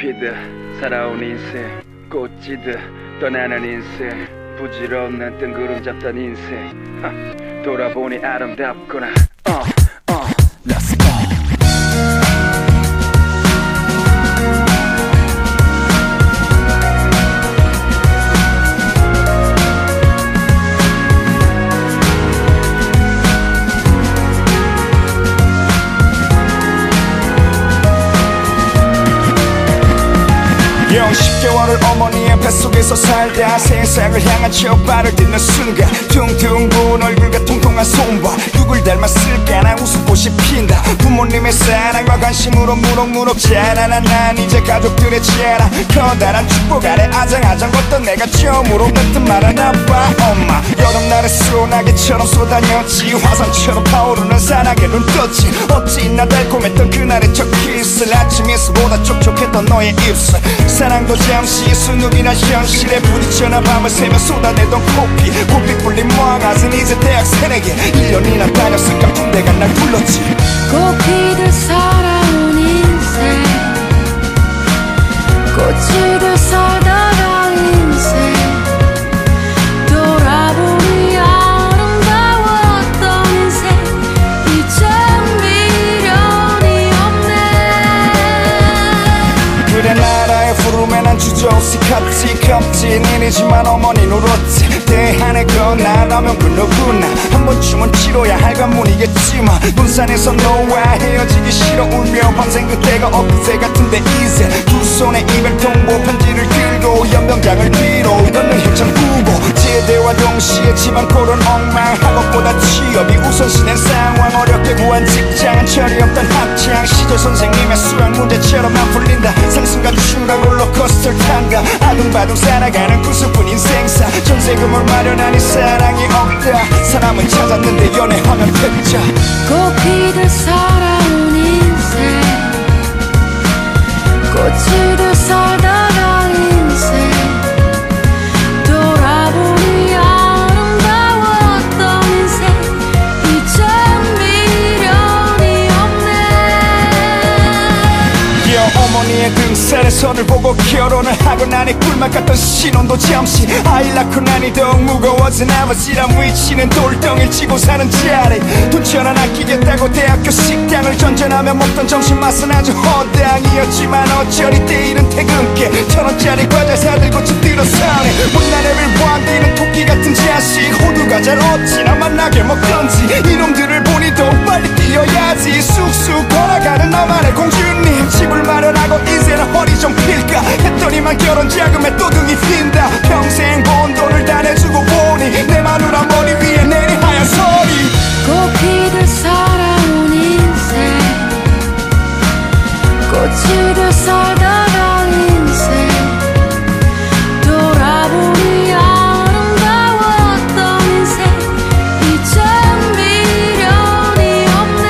피듯 살아온 인생 꽃지듯 떠나는 인생 부질없는 뜬구름 잡던 인생 돌아보니 아름답구나 Let's go. 영 10개월을 어머니의 뱃속에서 살다 세상을 향한 첫 발을 딛는 순간 퉁퉁 부은 얼굴과 통통한 손발 누굴 닮았을까 난 웃음꽃이 핀다 부모님의 사랑과 관심으로 무럭무럭 자라난 난 이제 가족들의 자랑 커다란 축복 아래 아장아장 걷던 내가 처음으로 뱉은 말은 아빠 엄마 여름날의 소나기처럼 쏟아녔지 화산처럼 타오르는 사랑에 눈 떴지 어찌나 달콤했던 그날의 첫 키스 아침 햇살보다 촉촉했던 너의 입술 사랑도 잠시 순둥이나 현실에 부딪혀나 밤을 새며 쏟아내던 코피 뿔린 모아가슴 이제 대학 새내기 1년이나 다녔을까 군대가 날 불렀지 꽃피듯 살아온 인생 꽃이듯 살다가 인생 돌아보니 아름다웠던 인생 이젠 미련이 없네 그래 나라의 부름에 난 주저없이 컵지 일이지만 어머니 울었지 대안에 건나라면 그 누구나 한 번쯤은 치러야 할 관문이겠지만 논산에서 너와 헤어지기 싫어 울며 밤새 그때가 엊그제 같은데 이제 두 손에 이별 통보 편지를 들고 연병장을 뒤로 너는 힘찬 후보 제대와 동시에 집안 꼴은 엉망 학업보다 취업이 우선시된 상황 어렵게 구한 직장은 철이 없던 학창 시절 선생님의 수학 문제처럼 안 풀린다 상승과 추락 롤러코스터를 탄가 아둥바둥 살아가는 구슬픈 인생사 전세금을 마련하니 사랑이 없다 사람을 찾았는데 연애하면 백자 꽃피듯 살아온 인생 꽃이듯 살다가 인생 돌아보니 아름다웠던 인생 이젠 미련이 없네 어머니의 등살에 선을 보고 결혼을 하고 나니 꿀맛 같던 신혼도 잠시 아이 낳고 나니 더욱 무거워진 아버지란 위치는 돌덩이를 쥐고 사는 자리 돈 천 원 아끼겠다고 대학교 식당을 전전하며 먹던 점심 맛은 아주 허당이었지만 어쩌리 때일은 퇴근길 1,000원짜리 과자 사들고 집 들어서네 못난 애를 보안디는 토끼 같은 자식 호두과자를 어찌나 만나게 먹던지 이놈들을 보니 더욱 빨리 뛰어야지 쑥쑥 걸어가는 너만의 공주님 집을 마련하고 이제는 허리 좀 필까 했더니만 결혼 자금에 또둥이 핀다 평생 번 돈을 다 내주고 보니 내 마누라 머리 위에 내린 하얀 소리 꽃피듯 살아온 인생 꽃이듯 살다가 인생 돌아보니 아름다웠던 인생 이젠 미련이 없네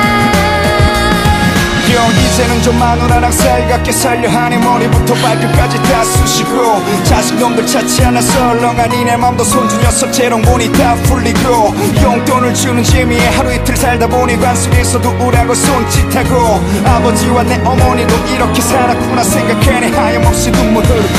이제는 좀 마누라랑 살갑게 살려 하니 머리부터 발끝까지 다 쑤시고 자식놈들 찾지 않아 썰렁하니 내 맘도 손주 녀석 재롱보니 다 풀리고 용돈을 주는 재미에 하루 이틀 살다 보니 관속에서도 우울하고 손짓하고 아버지와 내 어머니도 이렇게 살았구나 생각하니 하염없이 눈물 흐르고